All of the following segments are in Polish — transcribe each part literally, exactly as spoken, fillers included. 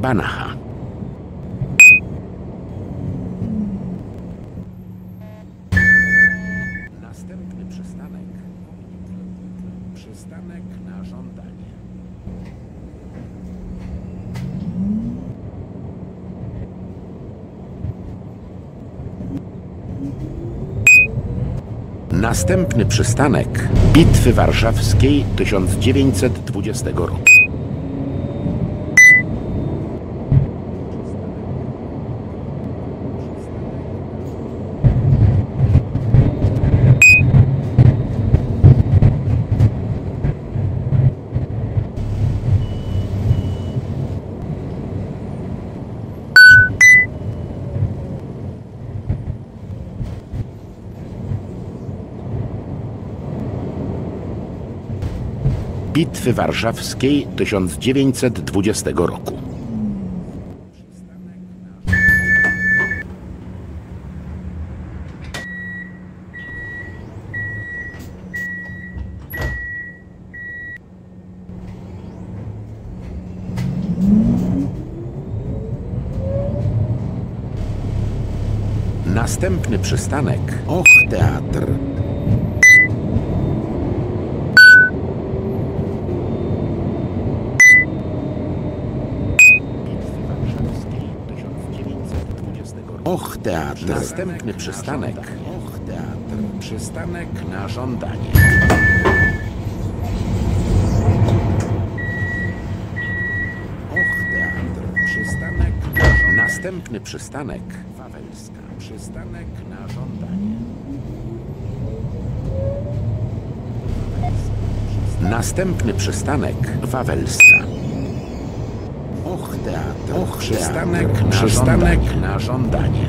Banacha. Następny przystanek. Przystanek na żądanie. Następny przystanek Bitwy Warszawskiej tysiąc dziewięćset dwudziestego roku. Bitwy Warszawskiej tysiąc dziewięćset dwudziestego roku. Następny przystanek Och Teatr. Och Teatr. Następny przystanek Och Teatr. Przystanek na żądanie. Och Teatr. Przystanek na żądanie. Następny przystanek Wawelska. Przystanek na żądanie. Następny przystanek Wawelska. Och Teatr. Och przystanek, teatr. Na, przystanek żądanie. Na żądanie.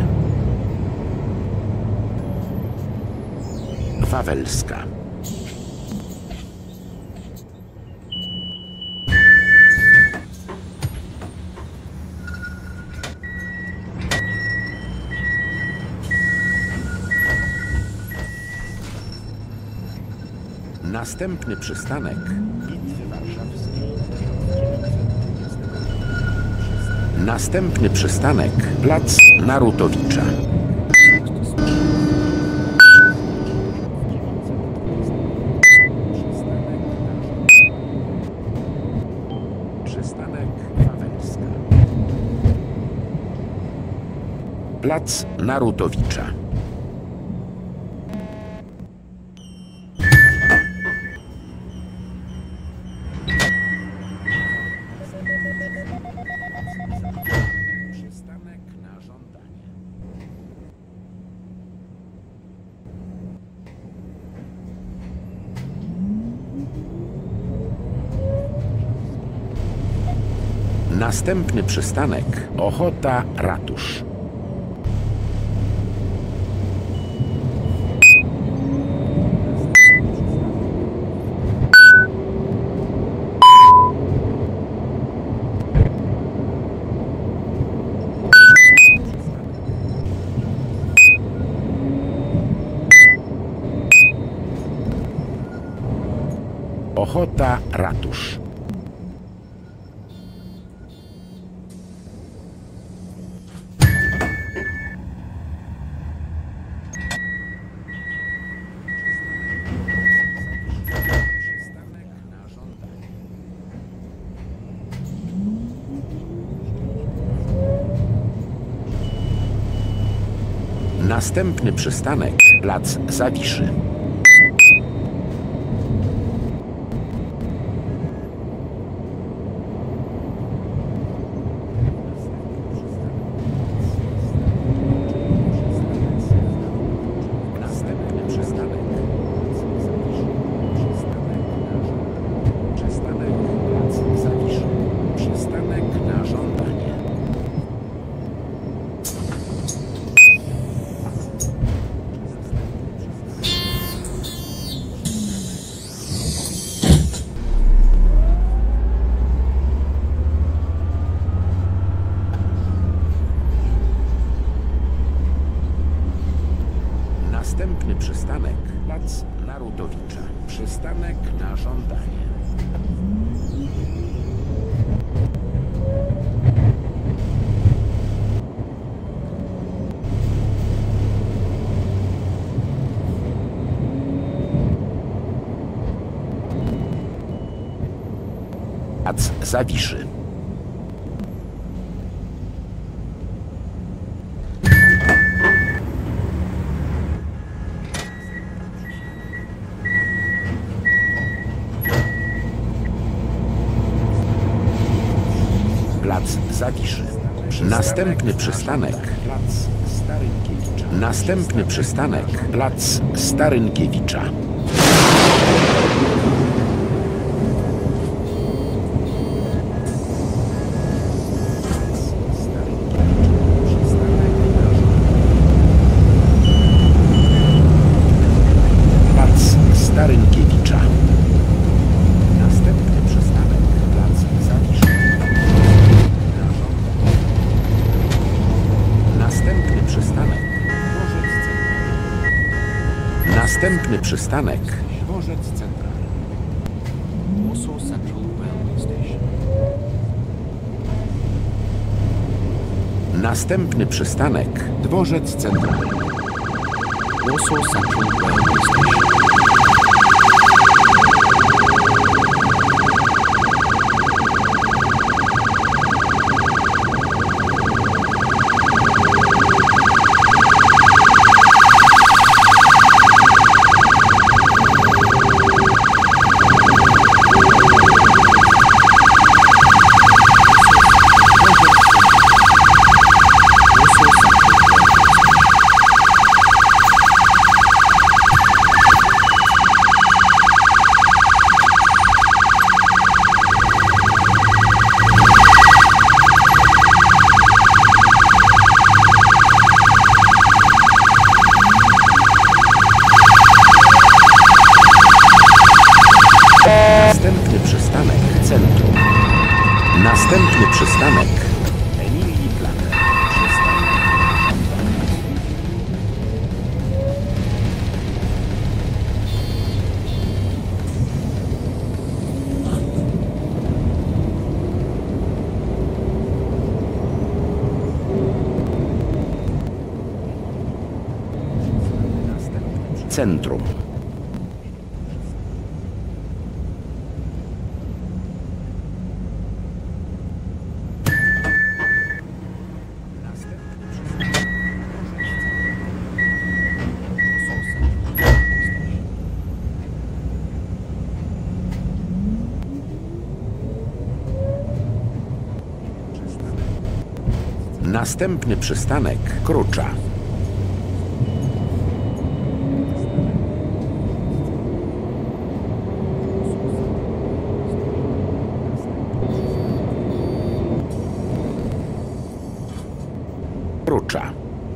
Wawelska. Następny przystanek Bitwy Warszawskiej. Następny przystanek Plac Narutowicza. Przystanek Wawelska. Plac Narutowicza. Następny przystanek Ochota Ratusz. Ochota Ratusz. Następny przystanek Plac Zawiszy. Następny przystanek Przystanek Plac Zawiszy. Przystanek na żądanie. Następny przystanek Plac Narutowicza. Przystanek na żądanie. Plac Zawiszy. Plac Zawiszy. Następny przystanek. Plac Starynkiewicza. Następny przystanek. Plac Starynkiewicza. Plac Starynkiewicza. Następny przystanek. Plac Zawiszy. Następny przystanek. Następny przystanek. Dworzec Centralny. Warsaw Central Railway Station. Następny przystanek. Dworzec Centralny. Warsaw Central Railway Station. Następny przystanek Centrum. Następny przystanek Emilii Plater. Centrum. Następny przystanek Krucza. Krucza.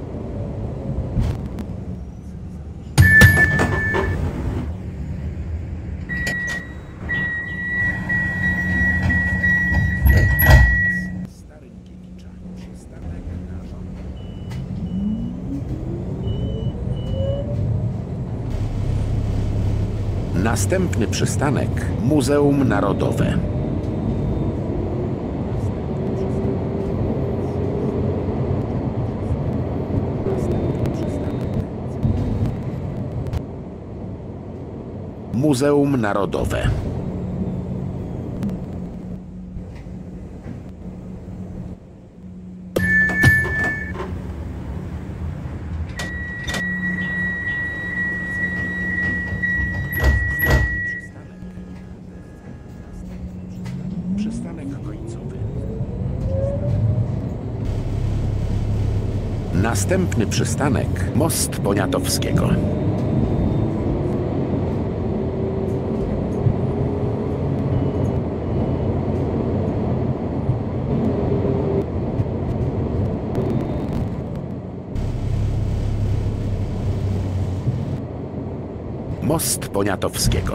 Następny przystanek Muzeum Narodowe. Muzeum Narodowe. Przystanek końcowy. Następny przystanek Most Poniatowskiego. Most Poniatowskiego.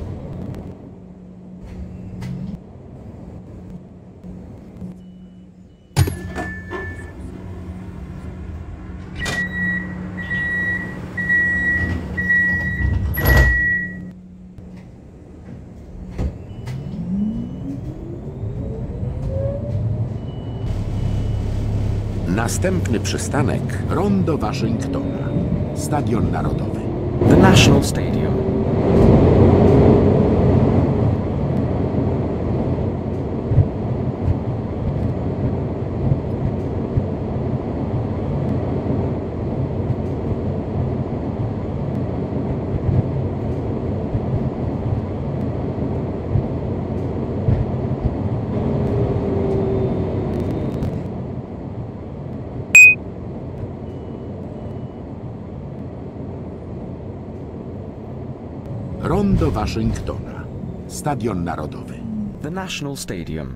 Następny przystanek Rondo Waszyngtona. Stadion Narodowy. The National Stadium. Rondo Waszyngtona. Stadion Narodowy. The National Stadium.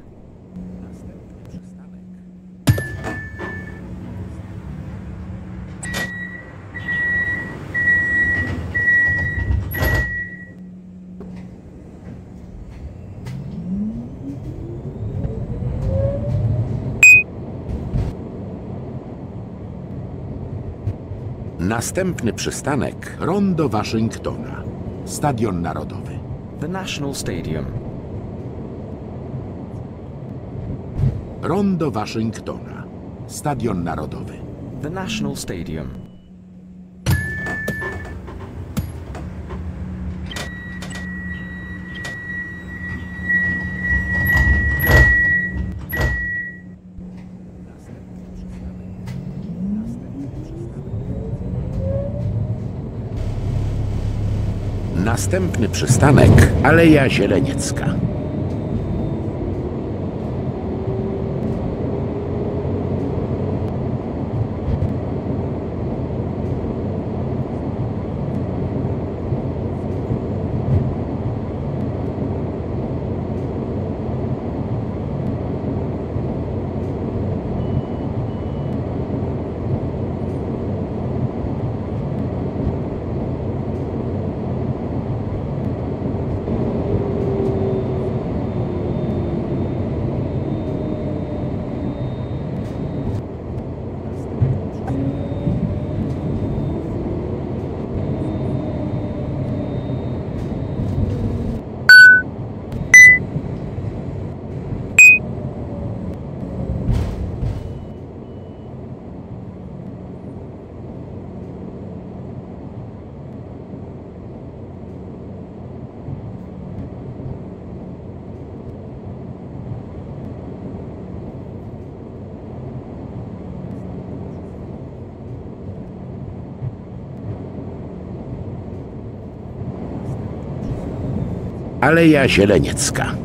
Następny przystanek Rondo Waszyngtona. Stadion Narodowy. The National Stadium. Rondo Waszyngtona. Stadion Narodowy. The National Stadium. Następny przystanek Aleja Zieleniecka. Aleja Zieleniecka.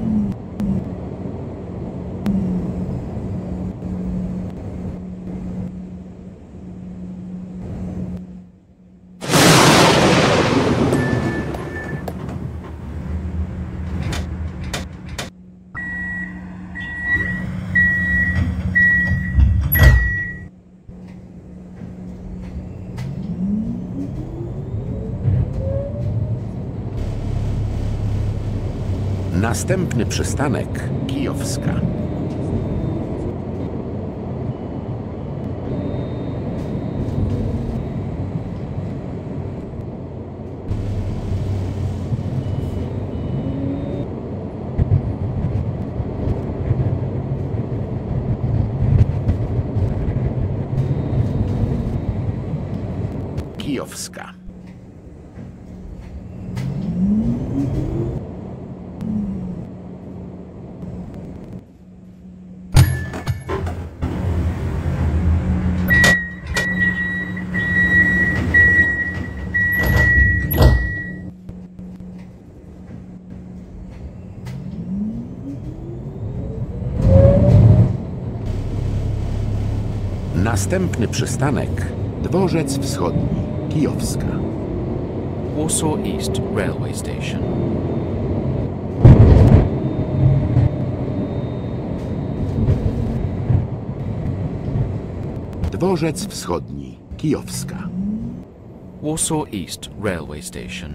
Następny przystanek Kijowska. Kijowska. Następny przystanek Dworzec Wschodni, Kijowska. Warsaw East Railway Station. Dworzec Wschodni, Kijowska. Warsaw East Railway Station.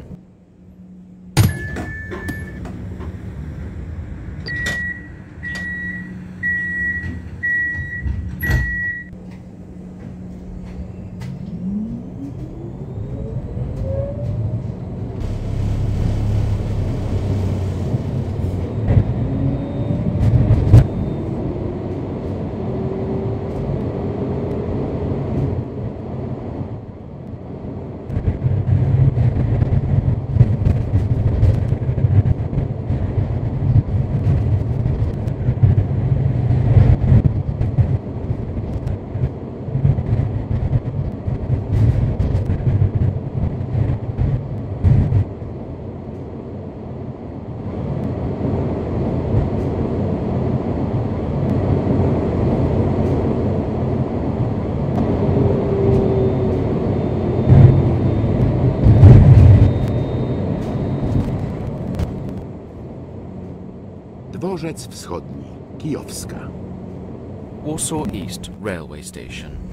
Dworzec Wschodni, Kijowska. Warsaw East Railway Station.